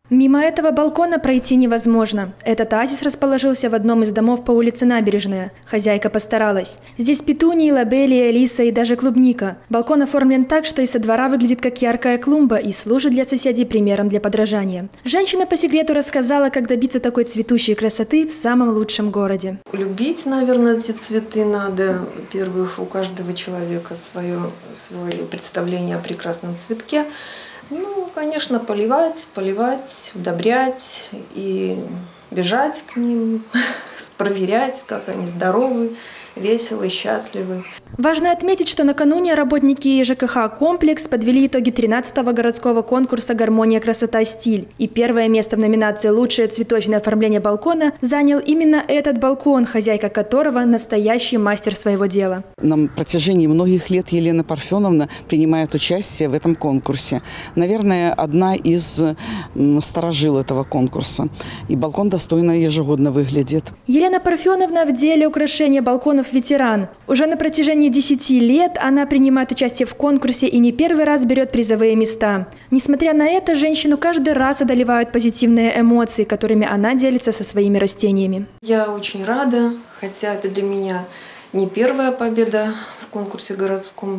Мимо этого балкона пройти невозможно. Этот оазис расположился в одном из домов по улице Набережная. Хозяйка постаралась. Здесь петунии, лобелия, лиса и даже клубника. Балкон оформлен так, что и со двора выглядит как яркая клумба и служит для соседей примером для подражания. Женщина по секрету рассказала, как добиться такой цветущей красоты в самом лучшем городе. Любить, наверное, эти цветы надо. Во-первых, у каждого человека свое представление о прекрасном цветке. Ну, конечно, поливать, удобрять и бежать к ним, проверять, как они здоровы, веселы, счастливы. Важно отметить, что накануне работники ЖКХ «Комплекс» подвели итоги 13-го городского конкурса «Гармония, красота, стиль». И первое место в номинации «Лучшее цветочное оформление балкона» занял именно этот балкон, хозяйка которого – настоящий мастер своего дела. На протяжении многих лет Елена Парфеновна принимает участие в этом конкурсе. Наверное, одна из старожил этого конкурса. И балкон достойно ежегодно выглядит. Елена Парфеновна в деле украшения балконов ветеран. Уже на протяжении 10 лет она принимает участие в конкурсе и не первый раз берет призовые места. Несмотря на это, женщину каждый раз одолевают позитивные эмоции, которыми она делится со своими растениями. Я очень рада, хотя это для меня не первая победа в конкурсе городском.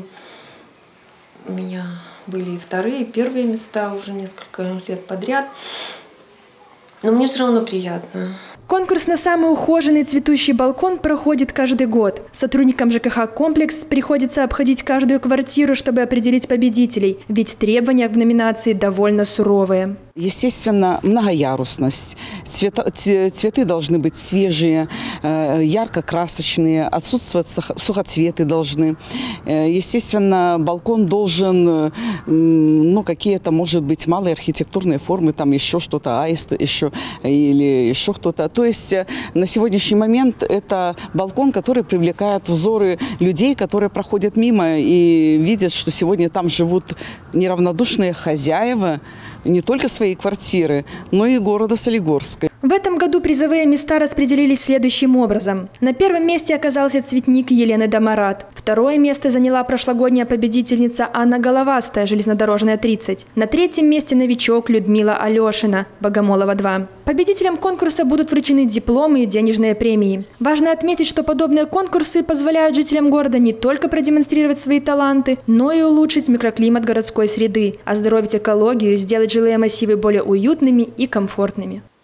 У меня были и вторые, и первые места уже несколько лет подряд. Но мне все равно приятно. Конкурс на самый ухоженный цветущий балкон проходит каждый год. Сотрудникам ЖКХ «Комплекс» приходится обходить каждую квартиру, чтобы определить победителей, ведь требования в номинации довольно суровые. Естественно, многоярусность. Цветы должны быть свежие, ярко-красочные, отсутствовать сухоцветы должны. Естественно, балкон должен, какие-то, может быть, малые архитектурные формы, там еще что-то, аист еще или еще кто-то. То есть на сегодняшний момент это балкон, который привлекает взоры людей, которые проходят мимо и видят, что сегодня там живут неравнодушные хозяева не только своей квартиры, но и города Солигорска. В этом году призовые места распределились следующим образом. На первом месте оказался цветник Елены Домарат. Второе место заняла прошлогодняя победительница Анна Головастая, железнодорожная 30. На третьем месте новичок Людмила Алешина, Богомолова 2. Победителям конкурса будут вручены дипломы и денежные премии. Важно отметить, что подобные конкурсы позволяют жителям города не только продемонстрировать свои таланты, но и улучшить микроклимат городской среды, оздоровить экологию и сделать жилые массивы более уютными и комфортными.